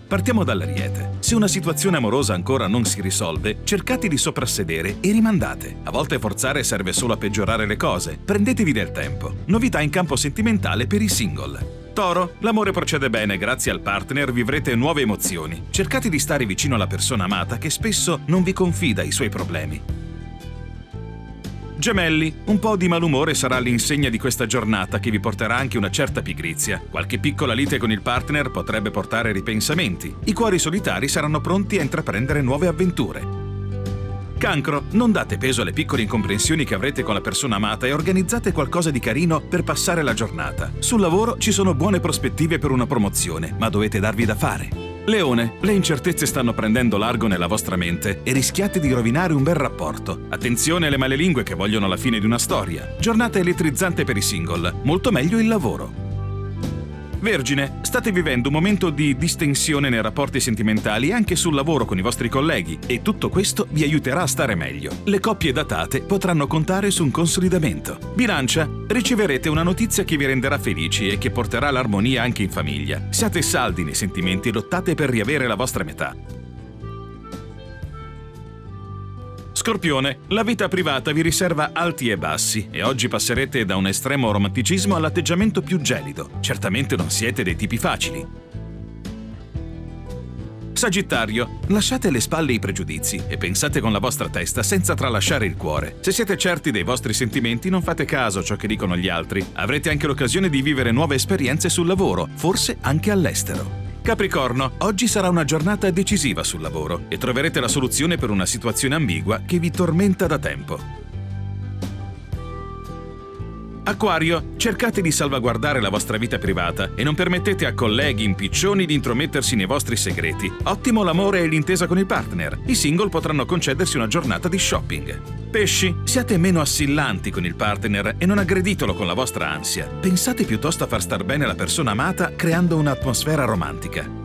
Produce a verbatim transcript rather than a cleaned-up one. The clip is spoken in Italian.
Partiamo dall'Ariete. Se una situazione amorosa ancora non si risolve, cercate di soprassedere e rimandate. A volte forzare serve solo a peggiorare le cose. Prendetevi del tempo. Novità in campo sentimentale per i single. Toro, l'amore procede bene, grazie al partner vivrete nuove emozioni. Cercate di stare vicino alla persona amata che spesso non vi confida i suoi problemi. Gemelli, un po' di malumore sarà l'insegna di questa giornata che vi porterà anche una certa pigrizia. Qualche piccola lite con il partner potrebbe portare ripensamenti. I cuori solitari saranno pronti a intraprendere nuove avventure. Cancro, non date peso alle piccole incomprensioni che avrete con la persona amata e organizzate qualcosa di carino per passare la giornata. Sul lavoro ci sono buone prospettive per una promozione, ma dovete darvi da fare. Leone, le incertezze stanno prendendo largo nella vostra mente e rischiate di rovinare un bel rapporto. Attenzione alle malelingue che vogliono la fine di una storia. Giornata elettrizzante per i single, molto meglio il lavoro. Vergine, state vivendo un momento di distensione nei rapporti sentimentali e anche sul lavoro con i vostri colleghi e tutto questo vi aiuterà a stare meglio. Le coppie datate potranno contare su un consolidamento. Bilancia, riceverete una notizia che vi renderà felici e che porterà l'armonia anche in famiglia. Siate saldi nei sentimenti e lottate per riavere la vostra metà. Scorpione, la vita privata vi riserva alti e bassi e oggi passerete da un estremo romanticismo all'atteggiamento più gelido. Certamente non siete dei tipi facili. Sagittario, lasciate alle spalle i pregiudizi e pensate con la vostra testa senza tralasciare il cuore. Se siete certi dei vostri sentimenti, non fate caso a ciò che dicono gli altri. Avrete anche l'occasione di vivere nuove esperienze sul lavoro, forse anche all'estero. Capricorno, oggi sarà una giornata decisiva sul lavoro e troverete la soluzione per una situazione ambigua che vi tormenta da tempo. Acquario, cercate di salvaguardare la vostra vita privata e non permettete a colleghi impiccioni di intromettersi nei vostri segreti. Ottimo l'amore e l'intesa con il partner. I single potranno concedersi una giornata di shopping. Pesci, siate meno assillanti con il partner e non aggreditelo con la vostra ansia. Pensate piuttosto a far star bene la persona amata creando un'atmosfera romantica.